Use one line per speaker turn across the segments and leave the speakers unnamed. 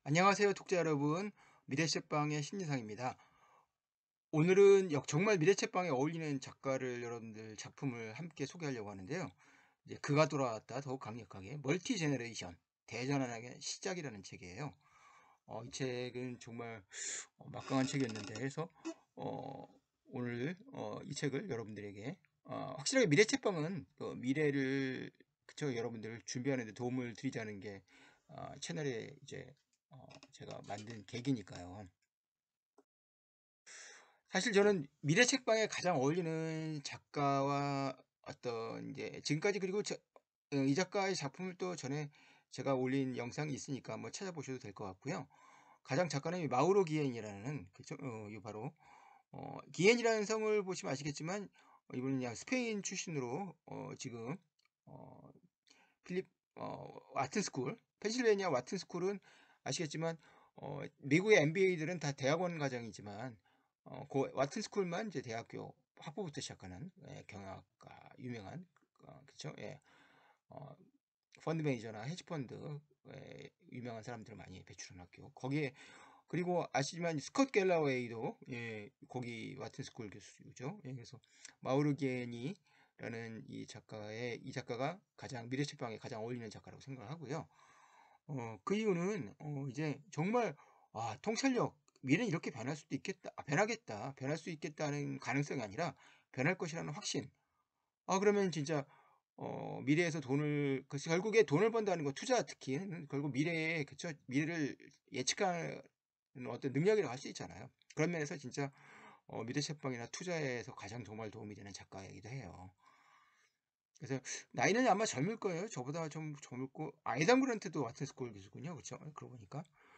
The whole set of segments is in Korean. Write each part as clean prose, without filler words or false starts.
안녕하세요, 독자 여러분. 미래책방의 신지상입니다. 오늘은 정말 미래책방에 어울리는 작가를 여러분들 작품을 함께 소개하려고 하는데요. 이제 그가 돌아왔다 더욱 강력하게 멀티 제너레이션 대전환의 시작이라는 책이에요. 이 책은 정말 막강한 책이었는데 해서 어, 오늘 이 책을 여러분들에게 확실하게 미래책방은 미래를 그쵸 여러분들 준비하는 데 도움을 드리자는 게 채널에 이제 제가 만든 계기니까요. 사실 저는 미래책방에 가장 어울리는 작가와 어떤 이제 지금까지 그리고 이 작가의 작품을 또 전에 제가 올린 영상이 있으니까 한번 찾아보셔도 될 것 같고요. 가장 작가는 이 마우로 기엔이라는 그죠? 이 바로 기엔이라는 성을 보시면 아시겠지만 이분은 그냥 스페인 출신으로 지금 어, 필립 와튼 스쿨, 펜실베니아 와튼 스쿨은 아시겠지만 미국의 MBA들은 다 대학원 과정이지만 그 와튼 스쿨만 이제 대학교 학부부터 시작하는 경영학과 유명한 그렇죠? 예. 어, 펀드 매니저나 헤지펀드에 유명한 사람들을 많이 배출한 학교. 거기에 그리고 아시지만 스콧 갤러웨이도 거기 와튼 스쿨 교수죠. 그래서 마우르게니라는 이 작가가 가장 미래책방에 가장 어울리는 작가라고 생각을 하고요. 그 이유는 이제 정말 통찰력 미래는 이렇게 변할 수도 있겠다, 변하겠다, 변할 수 있겠다는 가능성이 아니라 변할 것이라는 확신. 그러면 진짜 미래에서 결국에 돈을 번다는 거 투자 특히 결국 미래에 그쵸 미래를 예측하는 어떤 능력이라고 할 수 있잖아요. 그런 면에서 진짜 미래책방이나 투자에서 가장 정말 도움이 되는 작가이기도 해요. 그래서 나이는 아마 젊을 거예요. 저보다 좀 젊고 아이단 그란트도 와튼 스쿨 교수군요. 그렇죠? 그러고 보니까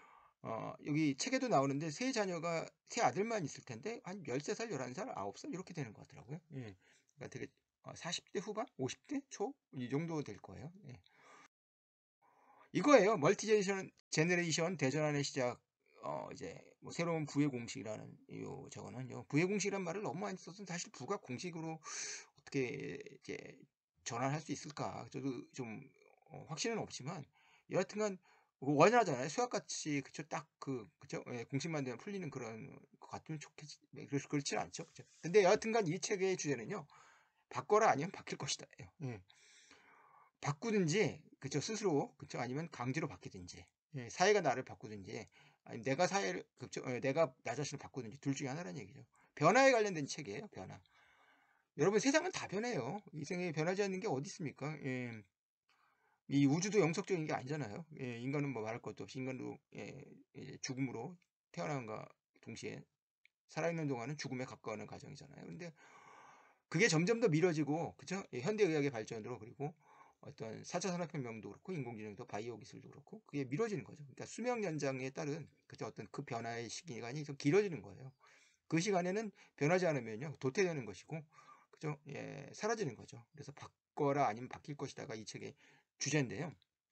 여기 책에도 나오는데 세 아들만 있을 텐데 한 13살, 11살, 9살 이렇게 되는 것 같더라고요. 예. 그러니까 되게 40대 후반, 50대 초 이 정도 될 거예요. 예. 이거예요. 제너레이션 대전환의 시작. 이제 뭐 새로운 부의 공식이라는 저거는요. 부의 공식이란 말을 너무 많이 써서 사실 부가 공식으로 어떻게 이제 전환할 수 있을까? 저도 좀 확신은 없지만 여하튼간 원활하잖아요. 수학같이 그쵸 딱그 그쵸 예, 공식만 되면 풀리는 그런 것 같으면 좋겠지. 그래서 그렇지는 않죠. 그죠? 근데 여하튼간 이 책의 주제는요. 바꿔라 아니면 바뀔 것이다. 예. 바꾸든지 그쵸 스스로 그쵸 아니면 강제로 바뀌든지 예, 사회가 나를 바꾸든지 아니면 내가 사회를 그쵸 내가 나 자신을 바꾸든지 둘 중에 하나라는 얘기죠. 변화에 관련된 책이에요. 변화. 여러분 세상은 다 변해요. 이 생에 변하지 않는 게 어디 있습니까? 예. 이 우주도 영속적인 게 아니잖아요. 예, 인간은 뭐 말할 것도 없이 인간도 죽음으로 태어난과 동시에 살아있는 동안은 죽음에 가까워하는 과정이잖아요. 근데 그게 점점 더 미뤄지고 그쵸? 현대의학의 발전으로 그리고 어떤 4차 산업혁명도 그렇고 인공지능도 바이오 기술도 그렇고 그게 미뤄지는 거죠. 그러니까 수명 연장에 따른 그쵸? 어떤 그 변화의 시간이 좀 길어지는 거예요. 그 시간에는 변하지 않으면요 도태되는 것이고 그죠? 예, 사라지는 거죠. 그래서 바꿔라 아니면 바뀔 것이다가 이 책의 주제인데요.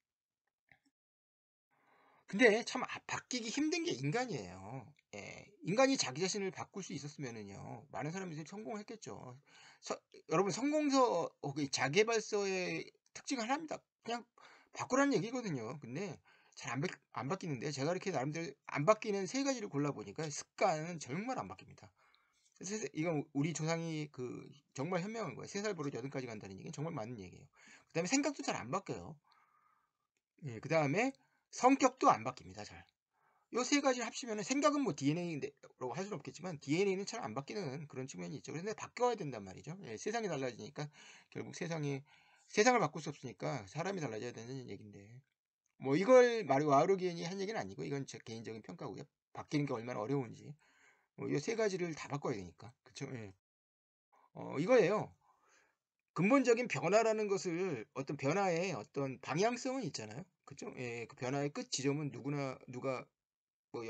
근데 참 바뀌기 힘든 게 인간이에요. 예, 인간이 자기 자신을 바꿀 수 있었으면은요 많은 사람들이 성공했겠죠. 여러분 성공서 혹은 자기계발서의 특징 하나입니다. 그냥 바꾸라는 얘기거든요. 근데 잘 안 바뀌는데 제가 이렇게 나름대로 안 바뀌는 세 가지를 골라보니까 습관은 정말 안 바뀝니다. 이건 우리 조상이 정말 현명한 거예요. 3살 버릇 8가지 간다는 얘기는 정말 맞는 얘기예요. 그 다음에 생각도 잘 안 바뀌어요. 예, 그 다음에 성격도 안 바뀝니다. 잘. 요 세 가지를 합치면 생각은 뭐 DNA라고 할 수는 없겠지만 DNA는 잘 안 바뀌는 그런 측면이 있죠. 그런데 바뀌어야 된단 말이죠. 예, 세상이 달라지니까 결국 세상을 바꿀 수 없으니까 사람이 달라져야 되는 얘기인데 뭐 이걸 와우르기엔이 한 얘기는 아니고 이건 제 개인적인 평가고요. 바뀌는 게 얼마나 어려운지 이 세 가지를 다 바꿔야 되니까 그쵸? 예. 이거예요. 근본적인 변화라는 것을 어떤 변화의 어떤 방향성은 있잖아요. 그죠? 예, 그 변화의 끝 지점은 누가 뭐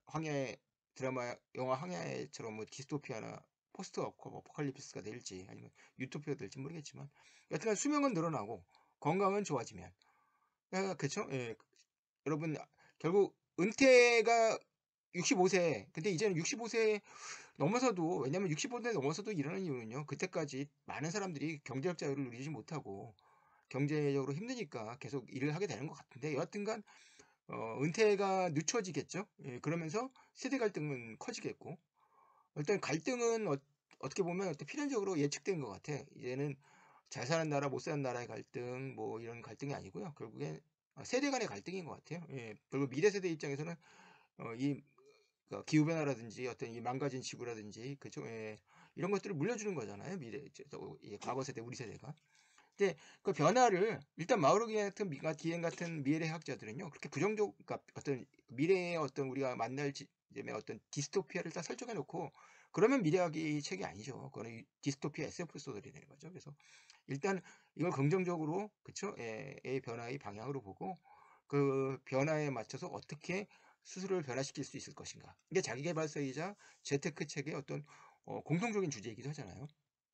영화 황야처럼 뭐 디스토피아나 포스트 어포칼립스가 될지 아니면 유토피아가 될지 모르겠지만 여튼간 수명은 늘어나고 건강은 좋아지면 그쵸? 예, 여러분 결국 은퇴가 65세 근데 이제는 65세 넘어서도 왜냐면 65세 넘어서도 일하는 이유는요. 그때까지 많은 사람들이 경제적 자유를 누리지 못하고 경제적으로 힘드니까 계속 일을 하게 되는 것 같은데 여하튼간 은퇴가 늦춰지겠죠. 예, 그러면서 세대 갈등은 커지겠고, 일단 갈등은 어떻게 보면 어떤 필연적으로 예측된 것 같아. 이제는 잘 사는 나라, 못 사는 나라의 갈등, 뭐 이런 갈등이 아니고요. 결국엔 세대 간의 갈등인 것 같아요. 예, 그리고 미래 세대 입장에서는 이 기후 변화라든지 어떤 이 망가진 지구라든지 그죠? 예, 이런 것들을 물려주는 거잖아요. 과거 세대, 우리 세대가. 근데 그 변화를 일단 마우로기 같은 디엔 같은 미래학자들은요 그렇게 그러니까 어떤 미래의 어떤 우리가 만날 어떤 디스토피아를 딱 설정해 놓고 그러면 미래학이 책이 아니죠. 그거는 디스토피아 SF 소설이 되는 거죠. 그래서 일단 이걸 긍정적으로 그쵸? 의 변화의 방향으로 보고 그 변화에 맞춰서 어떻게 스스로를 변화시킬 수 있을 것인가. 이게 자기계발서이자 재테크 책의 어떤 공통적인 주제이기도 하잖아요.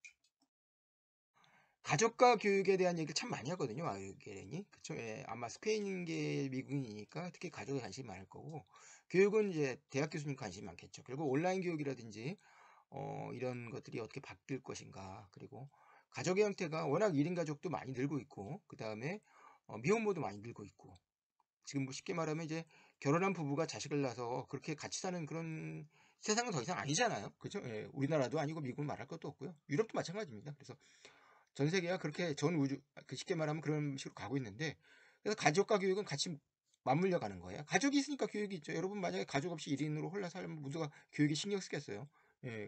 가족과 교육에 대한 얘기를 참 많이 하거든요. 아이게렌이. 그쵸? 예, 아마 스페인계 미국인이니까 특히 가족에 관심이 많을 거고, 교육은 이제 대학 교수님 관심이 많겠죠. 그리고 온라인 교육이라든지, 이런 것들이 어떻게 바뀔 것인가. 그리고 가족의 형태가 워낙 1인 가족도 많이 늘고 있고, 그 다음에 미혼모도 많이 늘고 있고, 지금 뭐 쉽게 말하면 이제 결혼한 부부가 자식을 낳아서 그렇게 같이 사는 그런 세상은 더 이상 아니잖아요. 그죠? 예, 우리나라도 아니고 미국은 말할 것도 없고요. 유럽도 마찬가지입니다. 그래서 전 세계가 그렇게 전 우주 쉽게 말하면 그런 식으로 가고 있는데 그래서 가족과 교육은 같이 맞물려 가는 거예요. 가족이 있으니까 교육이 있죠. 여러분 만약에 가족 없이 1인으로 홀라 살면 누가 교육에 신경 쓰겠어요. 예,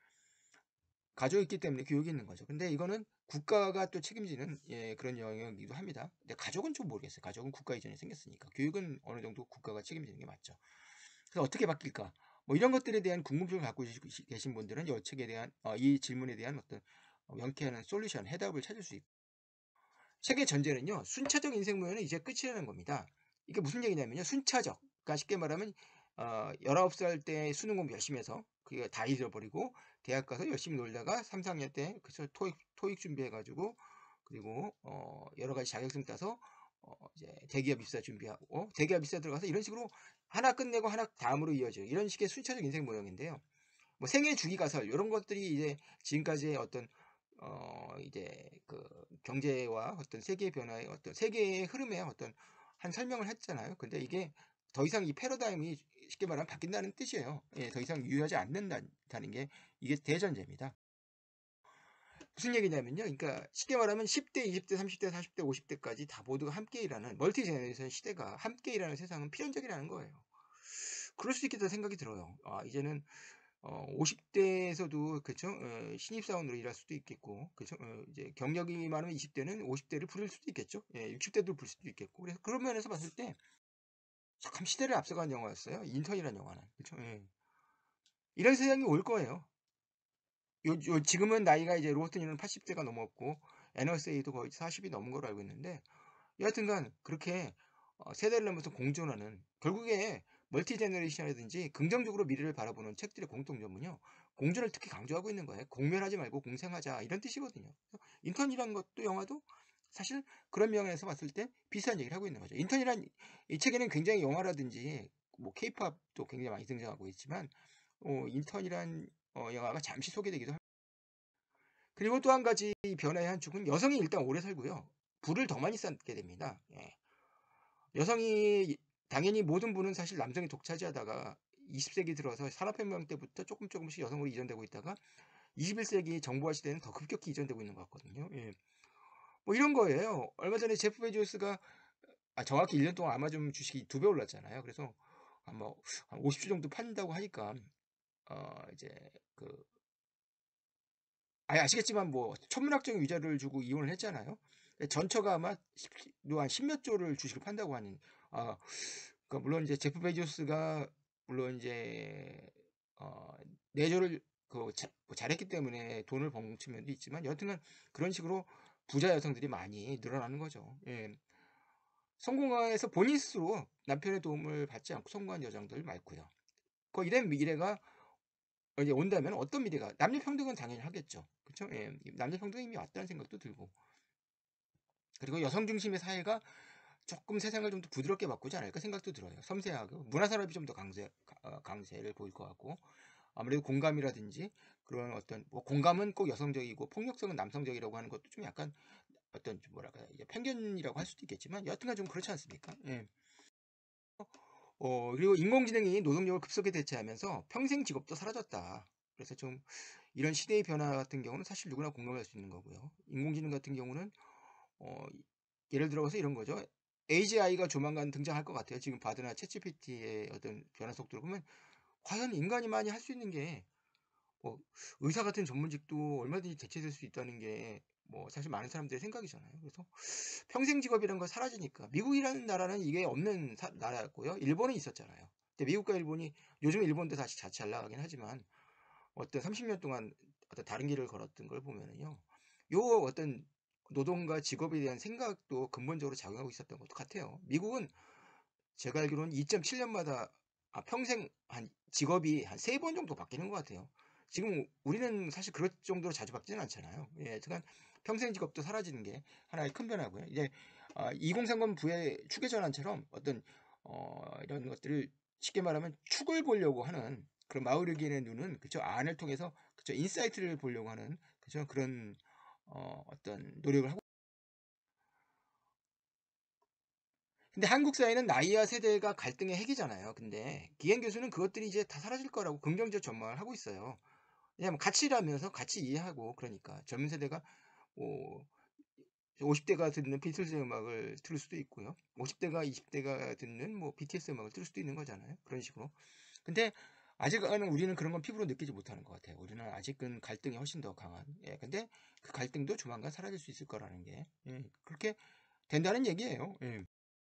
가족이 있기 때문에 교육이 있는 거죠. 근데 이거는 국가가 또 책임지는 그런 영역이기도 합니다. 근데 가족은 좀 모르겠어요. 가족은 국가 이전에 생겼으니까 교육은 어느 정도 국가가 책임지는 게 맞죠. 그래서 어떻게 바뀔까? 뭐 이런 것들에 대한 궁금증을 갖고 계신 분들은 이 책에 대한 이 질문에 대한 어떤 명쾌한 솔루션, 해답을 찾을 수 있고 책의 전제는요. 순차적 인생 모형은 이제 끝이라는 겁니다. 이게 무슨 얘기냐면요. 순차적. 그러니까 쉽게 말하면 19살 때 수능 공부 열심히 해서 그게 다 잊어버리고 대학 가서 열심히 놀다가 3, 4학년 때 그래서 토익 준비해 가지고 그리고 여러 가지 자격증 따서 이제 대기업 입사 준비하고 대기업 입사 들어가서 이런 식으로 하나 끝내고 하나 다음으로 이어져 이런 식의 순차적 인생 모형인데요. 뭐 생애 주기 가설 이런 것들이 이제 지금까지의 어떤 이제 그 경제와 어떤 세계 변화의 어떤 세계의 흐름에 어떤 한 설명을 했잖아요. 근데 이게 더 이상 이 패러다임이 쉽게 말하면 바뀐다는 뜻이에요. 예, 더 이상 유효하지 않는다는 게 이게 대전제입니다. 무슨 얘기냐면요. 그러니까 쉽게 말하면 10대, 20대, 30대, 40대, 50대까지 다 모두가 함께 일하는 멀티 제너레이션 시대가 함께 일하는 세상은 필연적이라는 거예요. 그럴 수 있겠다 생각이 들어요. 이제는 50대에서도 그쵸? 신입사원으로 일할 수도 있겠고, 그쵸? 이제 경력이 많으면 20대는 50대를 부릴 수도 있겠죠. 예, 60대도 부릴 수도 있겠고. 그래서 그런 면에서 봤을 때 참 시대를 앞서간 영화였어요. 인턴이라는 영화는. 그쵸? 예. 이런 세상이 올 거예요. 지금은 나이가 이제 로버트니는 80대가 넘었고, NSA도 거의 40이 넘은 걸로 알고 있는데, 여하튼간 그렇게 세대를 넘어서 공존하는 결국에 멀티 제너레이션이라든지 긍정적으로 미래를 바라보는 책들의 공통점은요. 공존을 특히 강조하고 있는 거예요. 공멸하지 말고 공생하자 이런 뜻이거든요. 인턴이라는 것도 영화도 사실 그런 면에서 봤을 때 비슷한 얘기를 하고 있는 거죠. 인턴이란 이 책에는 굉장히 영화라든지 뭐 케이팝도 굉장히 많이 등장하고 있지만 인턴이란 영화가 잠시 소개되기도 합니다. 그리고 또 한 가지 변화의 한 축은 여성이 일단 오래 살고요. 부를 더 많이 쌓게 됩니다. 예. 여성이 당연히 모든 부는 사실 남성이 독차지하다가 20세기 들어서 산업혁명 때부터 조금씩 여성으로 이전되고 있다가 21세기 정보화 시대는 더 급격히 이전되고 있는 것 같거든요. 예. 뭐 이런 거예요. 얼마 전에 제프 베조스가 정확히 1년 동안 아마존 주식이 2배 올랐잖아요. 그래서 아마 한 50주 정도 판다고 하니까 이제 그 아시겠지만 뭐 천문학적인 위자료를 주고 이혼을 했잖아요. 전처가 아마 한 10몇 조를 주식을 판다고 하는 아, 그러니까 물론 이제 제프 베조스가 물론 이제 내조를 뭐 잘했기 때문에 돈을 번 측면도 있지만 여튼간 그런 식으로 부자 여성들이 많이 늘어나는 거죠. 예. 성공해서 본인 스스로 남편의 도움을 받지 않고 성공한 여성들 많고요. 이런 미래가 이제 온다면 어떤 미래가 남녀 평등은 당연히 하겠죠. 그렇죠? 예. 남녀 평등이 이미 왔다는 생각도 들고 그리고 여성 중심의 사회가 조금 세상을 좀 더 부드럽게 바꾸지 않을까 생각도 들어요. 섬세하고 문화산업이 좀 더 강세를 보일 것 같고 아무래도 공감이라든지 그런 어떤 뭐 공감은 꼭 여성적이고 폭력성은 남성적이라고 하는 것도 좀 약간 어떤 좀 뭐랄까 이제 편견이라고 할 수도 있겠지만 여튼간 좀 그렇지 않습니까? 예. 그리고 인공지능이 노동력을 급속히 대체하면서 평생 직업도 사라졌다. 그래서 좀 이런 시대의 변화 같은 경우는 사실 누구나 공감할 수 있는 거고요. 인공지능 같은 경우는 어 예를 들어서 이런 거죠. AGI가 조만간 등장할 것 같아요. 지금 바드나 챗GPT의 어떤 변화 속도를 보면 과연 인간이 많이 할 수 있는 게 뭐 의사 같은 전문직도 얼마든지 대체될 수 있다는 게 뭐 사실 많은 사람들의 생각이잖아요. 그래서 평생 직업이라는 거 사라지니까 미국이라는 나라는 이게 없는 나라였고요. 일본은 있었잖아요. 근데 미국과 일본이 요즘 일본도 다시 잘 나가긴 하지만 어떤 30년 동안 어떤 다른 길을 걸었던 걸 보면은요. 요 어떤 노동과 직업에 대한 생각도 근본적으로 작용하고 있었던 것도 같아요. 미국은 제가 알기로는 2.7년마다 평생 한 직업이 한 3번 정도 바뀌는 것 같아요. 지금 우리는 사실 그럴 정도로 자주 바뀌지는 않잖아요. 예, 하여간 평생 직업도 사라지는 게 하나의 큰 변화고요. 이제 2030 부의 축의 전환처럼 어떤 이런 것들을 쉽게 말하면 축을 보려고 하는 그런 마우르기의 눈은 그쵸 안을 통해서 그쵸 인사이트를 보려고 하는 그쵸 그런 어떤 노력을 하고. 근데 한국 사회는 나이와 세대가 갈등의 핵이잖아요. 근데 기행 교수는 그것들이 이제 다 사라질 거라고 긍정적 전망을 하고 있어요. 왜냐하면 가치라면서 같이 이해하고 그러니까 젊은 세대가 뭐 50대가 듣는 비틀즈 음악을 들을 수도 있고요. 50대가 20대가 듣는 뭐 BTS 음악을 들을 수도 있는 거잖아요. 그런 식으로. 근데 아직은 우리는 그런 건 피부로 느끼지 못하는 것 같아요. 우리는 아직은 갈등이 훨씬 더 강한. 예, 근데 그 갈등도 조만간 사라질 수 있을 거라는 게 그렇게 된다는 얘기예요. 예.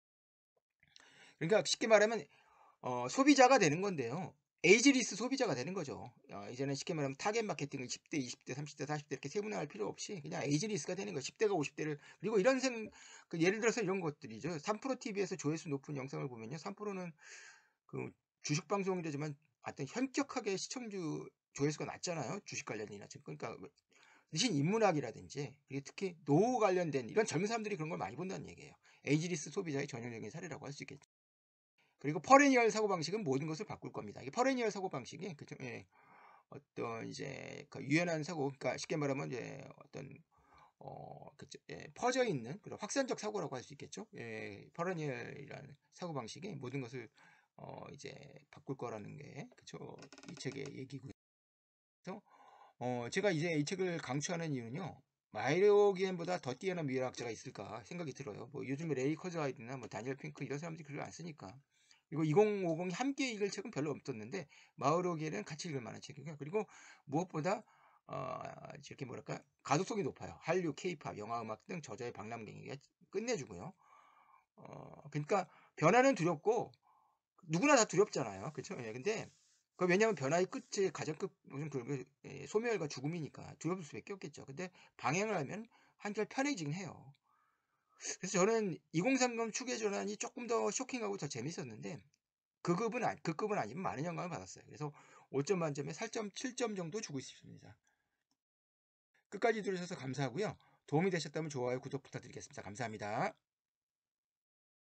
그러니까 쉽게 말하면 소비자가 되는 건데요. 에이지리스 소비자가 되는 거죠. 이제는 쉽게 말하면 타겟 마케팅을 10대, 20대, 30대, 40대 이렇게 세분화할 필요 없이 그냥 에이지리스가 되는 거예요. 10대가 50대를 그리고 이런 예를 들어서 이런 것들이죠. 3프로 TV에서 조회수 높은 영상을 보면요. 3프로는 그 주식 방송이라지만 하여튼 현격하게 시청주 조회수가 낮잖아요. 주식 관련이나 그러니까 대신 인문학이라든지 특히 노후 관련된 이런 젊은 사람들이 그런 걸 많이 본다는 얘기예요. 에이지리스 소비자의 전형적인 사례라고 할 수 있겠죠. 그리고 퍼레니얼 사고방식은 모든 것을 바꿀 겁니다. 이게 퍼레니얼 사고방식이 그죠? 예, 어떤 이제 그 유연한 사고, 그러니까 쉽게 말하면 이제 어떤 그쵸? 예, 퍼져 있는 그런 확산적 사고라고 할 수 있겠죠. 예, 퍼레니얼이라는 사고방식이 모든 것을 이제 바꿀 거라는 게 그죠? 이 책의 얘기고요. 그래서 제가 이제 이 책을 강추하는 이유는요. 마이로 기엔보다 더 뛰어난 미래학자가 있을까 생각이 들어요. 뭐 요즘에 레이 커즈와이드나 뭐 다니엘 핑크 이런 사람들이 글을 안 쓰니까. 그리고 2050이 함께 읽을 책은 별로 없었는데 마으로 기에는 같이 읽을 만한 책이고요. 그리고 무엇보다 이렇게 뭐랄까 가독성이 높아요. 한류, 케이팝, 영화, 음악 등 저자의 박람경이가 끝내주고요. 그러니까 변화는 두렵고 누구나 다 두렵잖아요. 그렇죠? 예, 근데 왜냐하면 변화의 끝이 가장 끝 무슨 소멸과 죽음이니까 두려울 수밖에 없겠죠. 근데 방향을 하면 한결 편해지긴 해요. 그래서 저는 2030 축의 전환이 조금 더 쇼킹하고 더 재밌었는데 그 급은 아니면 많은 영감을 받았어요. 그래서 5점 만점에 4.7점 정도 주고 있습니다. 끝까지 들으셔서 감사하고요. 도움이 되셨다면 좋아요, 구독 부탁드리겠습니다. 감사합니다.